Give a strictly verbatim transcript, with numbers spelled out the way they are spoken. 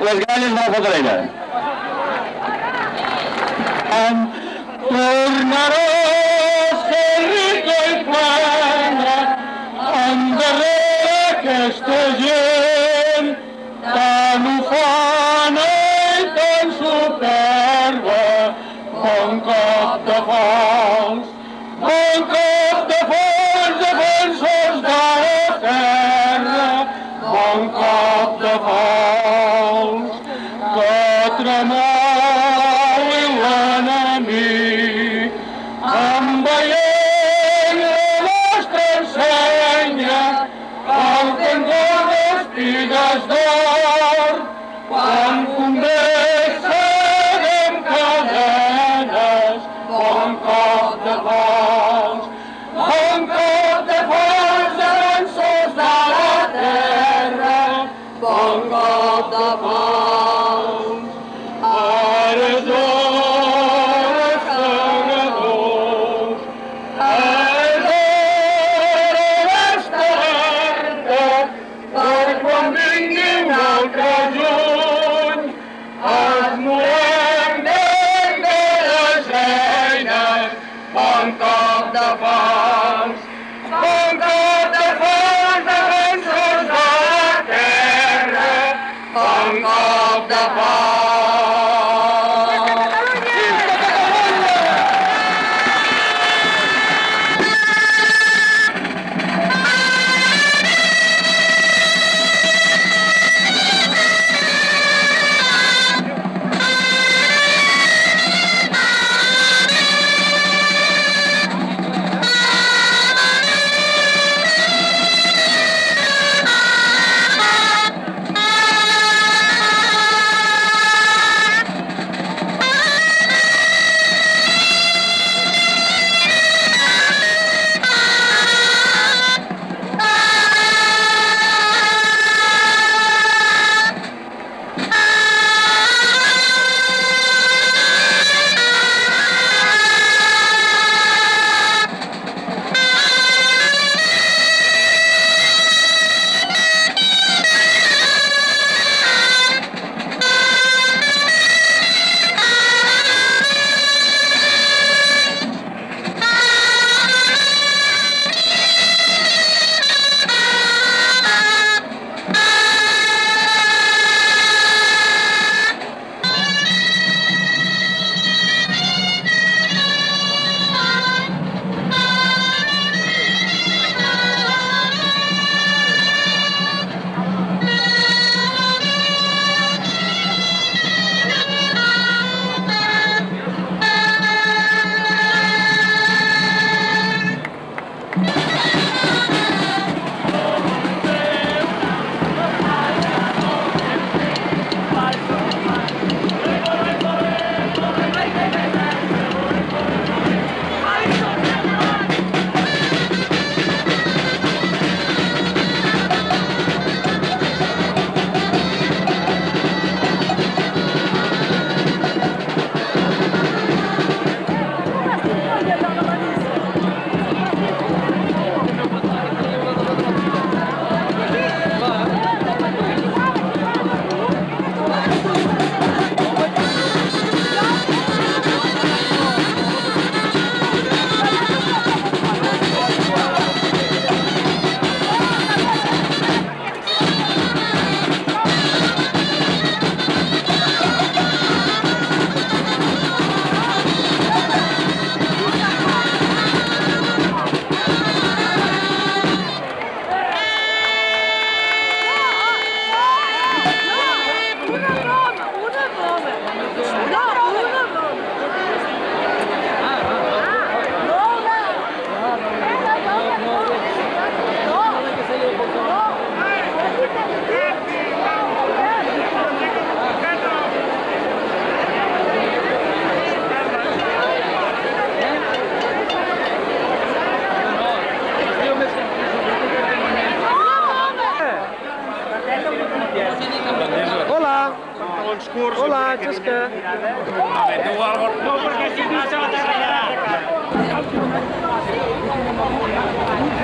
les galles de la Fotarella. Tornaré a ser rica i plena, endarrere aquesta gent, tan ufana i tan superba, bon cop de fals, bon cop de fals, defensors de la terra, bon cop de fals, que tremoli l'enemic, envaient la nostra ensenya, el cantó d'espigues d'or, quan convé serem cadenes, bon cop de fals, bon cop de fals, defensors de la terra, bon cop de fals. Ara és hora, segadors, és hora d'estar-te, per quan vingui un altre juny, es movem ben de les eines, bon cop de fals, bon cop de fals, defensors de la terra, bon cop de fals. curs. Hola, Xesca. No, perquè si no se la trasllarà.